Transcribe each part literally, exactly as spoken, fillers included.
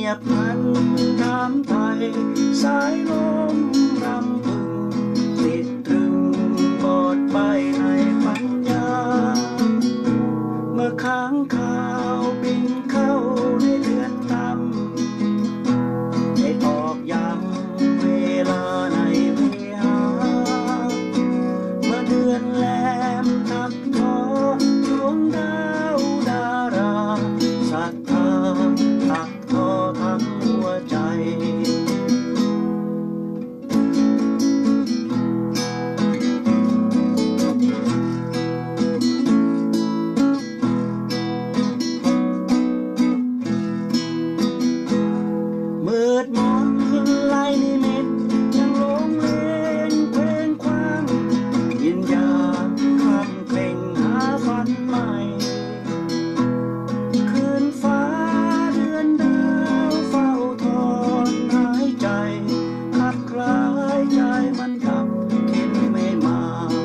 ยบพันน้ำไทยสายลมรำพึงติดตรึงบอดไปในปัญญาเมื่อค้างคาวบินเข้าในเรือนธรรมได้ตอกย้ำเวลาในวิหารเมื่อเดือนแลมทับทอดวงดาวดาราศรัทธาตักทอทั้งหัวใจมืดมนไล่นิมิตยังหลงเลงเพลงความยินยาคำเพลงหาฝันใหม่คืนฟ้าเดือนดาวเฝ้าทอนหายใจขัดคล้ายใจมันดับเข็นไม่มา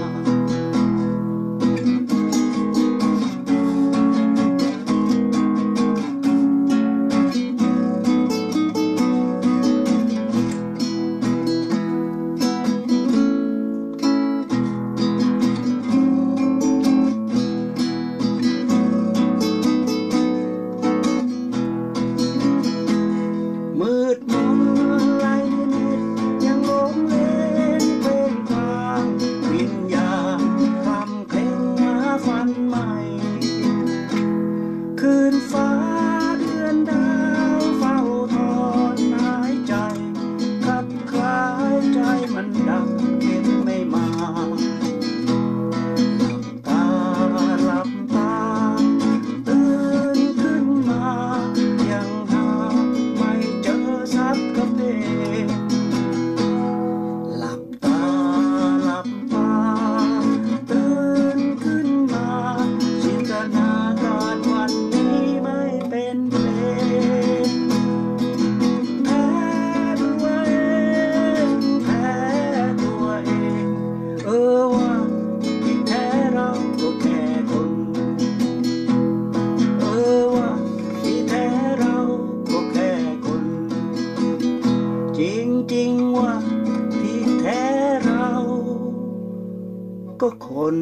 มืดมนไล่นิดยังหลงเลงเพลงความวิญญาณคำเพลงหาฝันใหม่คืนฟ้าเดือนดาวเฝ้าทอนหายใจขับคล้ายใจมันดับเข็นไม่มาตาหลับตาตื่นขึ้นมายังหาไม่เจอสักกระเพงหลับตาหลับตาตื่นขึ้นมาจินตนาการวันนี้ไม่เป็นเพลงแพ้ตัวเองแพ้ตัวเองเออว่าที่แท้เราก็แค่คนเออว่าที่แท้เราก็แค่คนจริงๆว่าที่แท้เราก็คน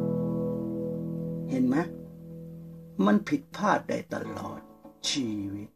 เห็นไหมมันผิดพลาดได้ตลอดชีวิต